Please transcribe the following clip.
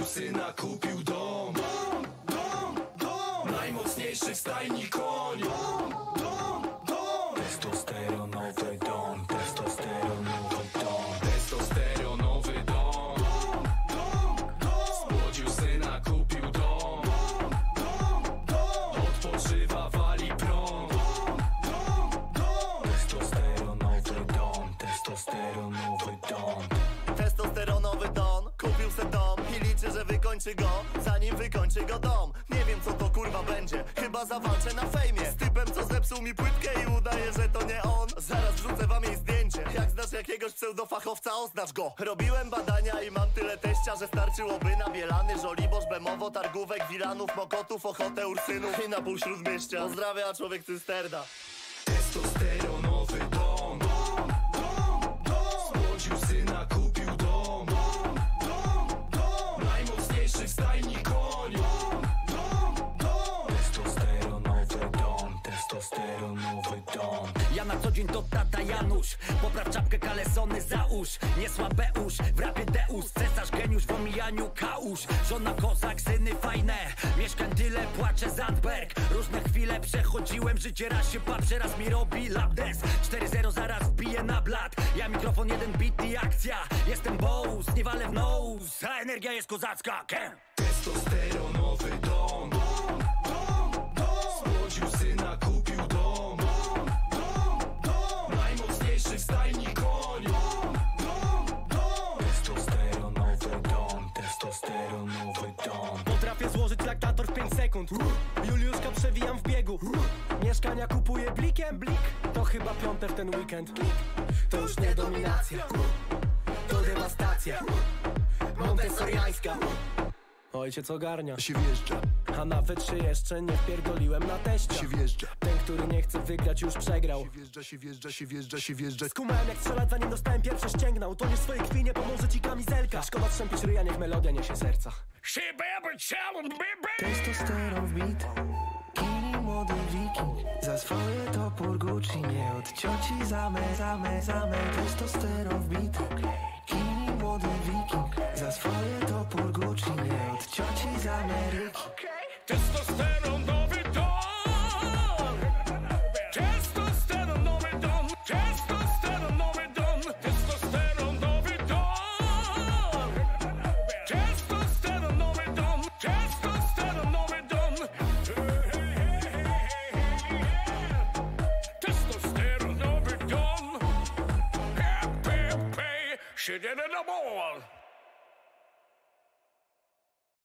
syna, kupił dom. Najmocniejszy w stajni koń. Testosteronowy dom. Testosteronowy dom. Testosteronowy dom. Spłodził syna, kupił dom. Odpoczywa, wali prąd. Testosteronowy dom. Testosteronowy dom. Testosteronowy don, kupił se dom i liczy, że wykończy go, zanim wykończy go dom. Nie wiem co to kurwa będzie, chyba zawalczę na fejmie z typem, co zepsuł mi płytkę i udaje, że to nie on. Zaraz wrzucę wam jej zdjęcie. Jak znasz jakiegoś pseudofachowca, oznacz go. Robiłem badania i mam tyle teścia, że starczyłoby na Bielany, Żoliborz, Bemowo, Targówek, Wilanów, Mokotów, Ochotę, Ursynów i na pół Śródmieścia. Pozdrawia człowiek Cysterda. Testosteronowy dom. Spłodził syna, kupił dom. Najmocniejszy w stajni koń. Testosteronowy dom. Testosteronowy dom. Ja na co dzień to tata Janusz. Popraw czapkę, kalesony załóż. Nie słabe usz, w rapie Deus. Cesarz geniusz, w omijaniu kałuż. Żona kozak, syny fajne. Mieszkań tyle, płacze Zandberg. Różne chwile przechodziłem, życie raz się patrzę, raz mi robi lapdance. 4-0 zaraz wbiję na blat. Ja mikrofon, jeden beat i akcja. Jestem boss, nie walę w nose. A energia jest kozacka. Testosteronowy dom. Spłodził syna, kupił dom. Najmocniejszy w stajni koń. Testosteronowy dom. Testosteronowy dom. Potrafię złożyć laktator w 5 sekund. Juliuszka przewijam w biegu. Mieszkania kupuję blikiem. Blik, to chyba piąte w ten weekend. To już nie dominacja, to dewastacja montessoriańska. Ojciec ogarnia, się wjeżdża, a nawet się jeszcze nie wpierdoliłem na teścia. się wjeżdża, Ten, który nie chce wygrać, już przegrał. się wjeżdża. Skumałem jak strzelać, zanim dostałem pierwsze ścięgna. Utoniesz w swojej krwi, nie pomoże ci kamizelka. Szkoda strzępić ryja, niech melodia niesie serca. Testosteron w beat, kini młody wiking. Za swoje topór Gucci, nie od cioci zame. Testosteron w beat, kini młody wiking. Za swoje topór Gucci, nie od cioci z Ameryki. Testosteronowy dom. Testosteronowy dom. Testosteronowy dom. Testosteronowy dom. Testosteronowy dom. Testosteronowy dom. Testosteronowy dom. She did it all.